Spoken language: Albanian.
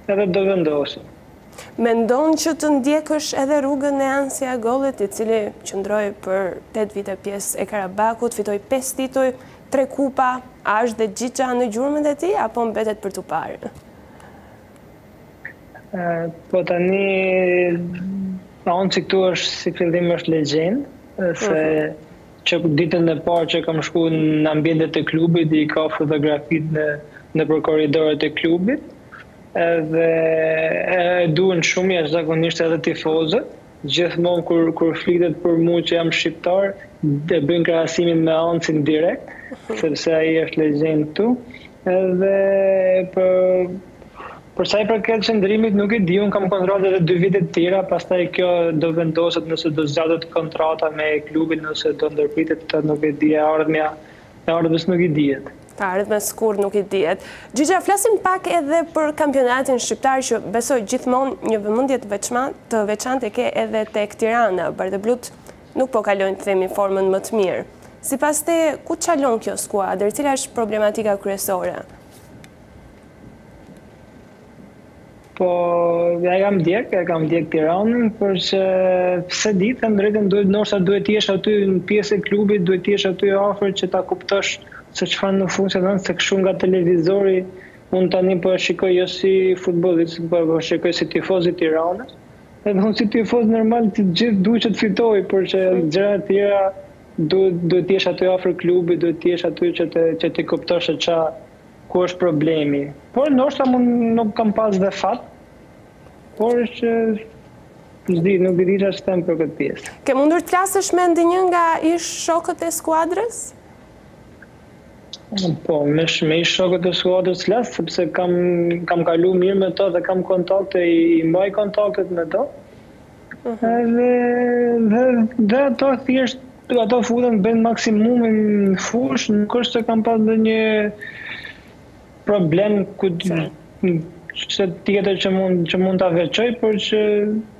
edhe do vendosim. Mendon që të ndjekësh edhe rrugën e Ansja Gollit, i cili qëndroi për 8 vite pjesë e Karabakut, fitoi 5 titull, 3 kupa, a është dhe Xhixa në gjurmët e tij apo mbetet për tu parë? Po tani, unë që këtu është si fillim është legjendë, se që ditën e parë që kam shku në ambientet e klubit, i ka fotografit në për korridoret e klubit, edhe e duen shumë jashtëzakonisht edhe tifozët. Gjithmonë kur flitet për mua që jam shqiptar, e bëjnë krahasimin me Ancin direkt, sepse ai është legjendë këtu. Edhe për sa i përket qëndrimit nuk e di, unë kam kontratë edhe 2 vite të tjera, pastaj kjo do vendoset nëse do zgjatet kontrata me klubin, nëse do ndërpritet, nuk e di, e ardhmës nuk i dihet. Ta ardhme skur nuk i dihet. Xhixa, flasim pak edhe për kampionatin shqiptar që besoj gjithmonë një vëmendje të veçantë ke edhe tek Tirana. Bardhëblut nuk po kalojnë të themi formën më të mirë. Sipas te, ku çalon kjo skuadër? Cila është problematika kryesore? Po, ja kam djek Tiranën, por që pse ditë, në drejtën duhet jesh aty në pjesë e klubit, duhet jesh aty afër që ta kuptosh se çfarë nuk funksionon, se kështu nga televizori, unë tani po e shikoj jo si futbollist, po e shikoj si tifoz i Tiranës. Edhe unë si tifoz normal të gjithë duhet që të fitoj, por që gjëra të tjera duhet jesh aty afër klubit, duhet jesh aty që të kuptosh se ku është problemi. Por ndoshta unë nuk kam pas dhe fat, por që nuk i di çfarë them për këtë pjesë. Ke mundur të flasësh me ndonjë nga ish shokët e skuadrës? Po, me ish shokët e skuadrës flas, sepse kam kalu mirë me to dhe kam kontakte, i mbaj kontaktet me to. Dhe ato thjesht, ato futen bën maksimumin në fush, nuk është se kam pas ndonjë problem që tjetër që mund ta veçoj, por që